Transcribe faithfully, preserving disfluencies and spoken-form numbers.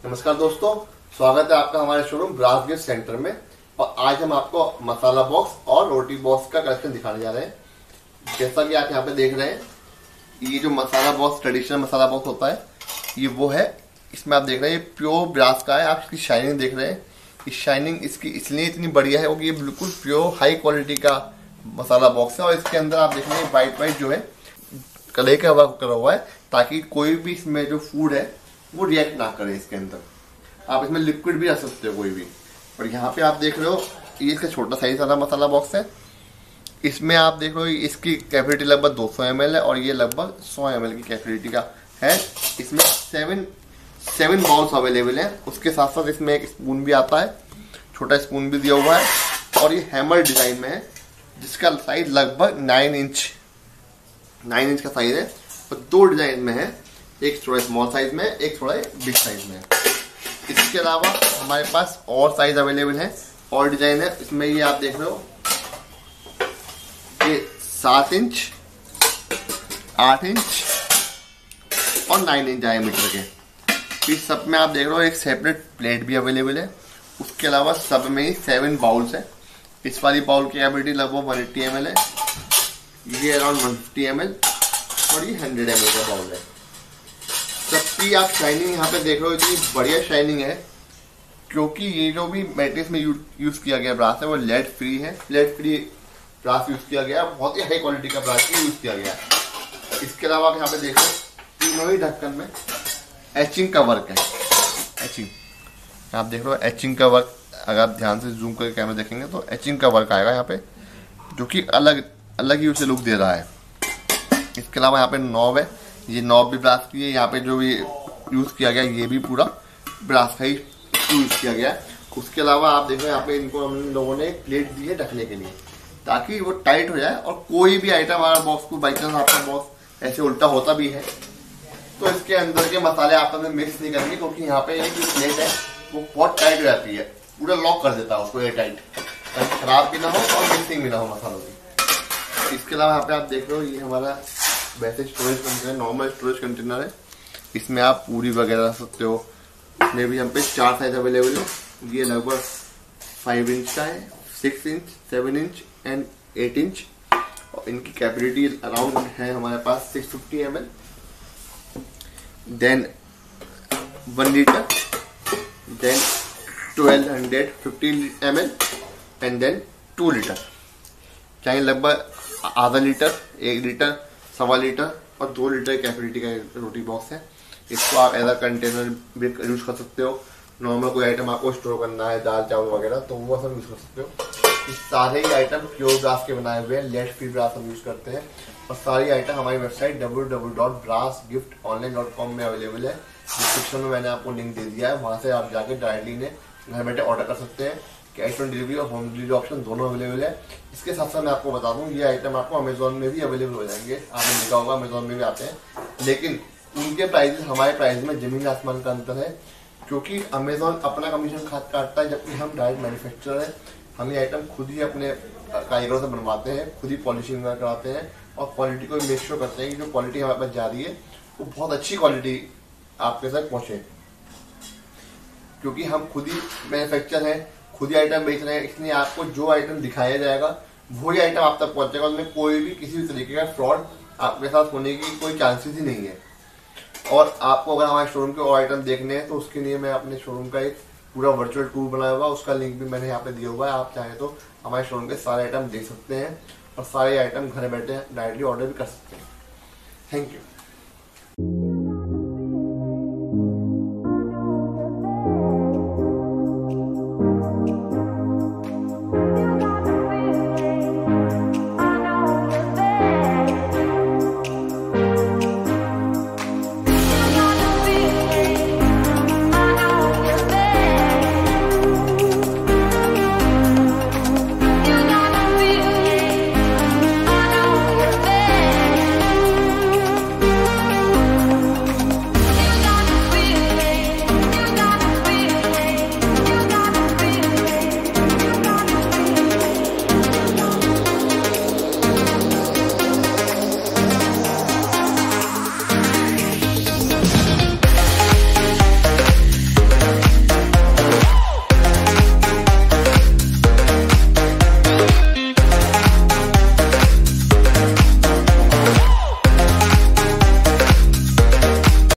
नमस्कार दोस्तों, स्वागत है आपका हमारे शोरूम ब्रास गिफ्ट सेंटर में। और आज हम आपको मसाला बॉक्स और रोटी बॉक्स का कलेक्शन दिखाने जा रहे हैं। जैसा कि आप यहाँ पे देख रहे हैं, ये जो masala box traditional masala box होता है, ये वो है। इसमें आप देख रहे हैं ये प्योर ब्रास का है। आप इसकी शाइनिंग देख रहे हैं, इस शाइनिंग इसकी इसलिए इतनी बढ़िया है क्योंकि ये बिल्कुल प्योर हाई क्वालिटी का मसाला बॉक्स है। और इसके अंदर आप देख रहे हैं वाइट वाइट जो है कलर का वर्क करा हुआ है, ताकि कोई भी इसमें जो फूड है वो रिएक्ट ना करे। इसके अंदर आप इसमें लिक्विड भी रख सकते हो कोई भी। और यहाँ पे आप देख रहे हो, ये इसका छोटा साइज वाला मसाला बॉक्स है। इसमें आप देख रहे हो इसकी कैपेसिटी लगभग दो सौ एम एल है और ये लगभग सौ एम एल की कैपेसिटी का है। इसमें सेवन सेवन बाउल्स अवेलेबल है। उसके साथ साथ इसमें एक स्पून भी आता है, छोटा स्पून भी दिया हुआ है। और ये हैमर डिजाइन में है, जिसका साइज लगभग नाइन इंच नाइन इंच का साइज है। और दो डिजाइन में है, एक थोड़ा स्मॉल साइज में, एक थोड़ा बिग साइज में। इसके अलावा हमारे पास और साइज अवेलेबल है और डिजाइन है। इसमें ये आप देख रहे हो, ये सात इंच, आठ इंच और नाइन इंच डायमीटर के। इस सब में आप देख रहे हो एक सेपरेट प्लेट भी अवेलेबल है। उसके अलावा सब में ही सेवन बाउल्स है। इस वाली बाउल की कैपेसिटी लगभग वन एट्टी एम एल है, ये around one fifty M L और ये हंड्रेड एम एल का बाउल है। सबकी आप शाइनिंग यहाँ पे देख रहे हो, इतनी बढ़िया शाइनिंग है क्योंकि ये जो भी मेटेरियल में यूज किया गया ब्रास है वो लेड फ्री है। लेड फ्री ब्रास यूज किया गया, बहुत ही हाई क्वालिटी का ब्रास यूज किया गया है। इसके अलावा आप यहाँ पे देख रहे हो, तीनों ही ढक्कन में एचिंग का वर्क है। एचिंग आप देख रहे हो, एचिंग का वर्क अगर आप ध्यान से जूम करके कैमरा देखेंगे तो एचिंग का वर्क आएगा यहाँ पे, जो कि अलग अलग ही उसे लुक दे रहा है। इसके अलावा यहाँ पे नॉब है, ये नॉब भी ब्रास की है। यहाँ पे जो भी यूज किया गया ये भी पूरा ब्रास का ही यूज किया गया है। उसके अलावा आप देखो यहाँ पे इनको हम लोगों ने एक प्लेट दी है ढकने के लिए, ताकि वो टाइट हो जाए और कोई भी आइटम हमारा बॉक्स को बाई चांस आपका बॉक्स ऐसे उल्टा होता भी है तो इसके अंदर के मसाले आप में मिक्स नहीं करेंगे, क्योंकि यहाँ पे एक प्लेट है वो बहुत टाइट हो जाती है, पूरा लॉक कर देता है उसको एयर टाइट, ताकि खराब भी ना हो और मिक्सिंग भी ना हो मसालों की। इसके अलावा यहाँ पे आप देख रहे हो, ये हमारा वैसे storage container, normal storage container है। इसमें आप पूरी वगैरह रख सकते हो। इसमें भी हम पे चार साइज अवेलेबल है। ये लगभग फाइव इंच का है, six inch, seven inch and eight inch. और इनकी कैपेसिटी अराउंड है हमारे पास six fifty M L, then one litre, then twelve hundred fifty M L and then two litre. चाहे लगभग आधा लीटर, एक लीटर, सवा लीटर और दो लीटर कैपेसिटी का रोटी बॉक्स है। इसको आप एज अ कंटेनर भी यूज कर सकते हो। नॉर्मल कोई आइटम आपको स्टोर करना है, दाल चावल वगैरह, तो वो सब यूज कर सकते हो। इस सारे ही आइटम प्योर ब्रास के बनाए हुए हैं, लेड फ्री ब्रास हम यूज करते हैं। और सारी आइटम हमारी website W W W dot brass gift online dot com में अवेलेबल है। डिस्क्रिप्शन में मैंने आपको लिंक दे दिया है, वहाँ से आप जाके डायरेक्टली ने घर बैठे ऑर्डर कर सकते हैं। कैश ऑन डिलीवरी और होम डिलीवरी ऑप्शन दोनों अवेलेबल है। इसके साथ साथ मैं आपको बता दूं, ये आइटम आपको अमेजोन में भी अवेलेबल हो जाएंगे। आपने देखा होगा अमेजोन में भी आते हैं, लेकिन उनके प्राइस हमारे प्राइस में जमीन आसमान का अंतर है, क्योंकि अमेजोन अपना कमीशन खाद काटता है, जबकि हम डायरेक्ट मैन्युफैक्चरर हैं। हम ये आइटम खुद ही अपने कारीगरों से बनवाते हैं, खुद ही पॉलिशिंग कराते हैं और क्वालिटी को मेक श्योर करते हैं कि जो क्वालिटी हमारे पास जा रही है वो बहुत अच्छी क्वालिटी आपके तक पहुँचे। क्योंकि हम खुद ही मैन्युफैक्चर हैं, खुद ही आइटम बेच रहे हैं, इसलिए आपको जो आइटम दिखाया जाएगा वही आइटम आप तक पहुंचेगा। उसमें कोई भी किसी भी तरीके का फ्रॉड आपके साथ होने की कोई चांसेस ही नहीं है। और आपको अगर हमारे शोरूम के और आइटम देखने हैं तो उसके लिए मैं अपने शोरूम का एक पूरा वर्चुअल टूर बनाया हुआ, उसका लिंक भी मैंने यहाँ पे दिया हुआ है। आप चाहें तो हमारे शोरूम के सारे आइटम देख सकते हैं और सारे आइटम घर बैठे डायरेक्टली ऑर्डर भी कर सकते हैं। Thank you.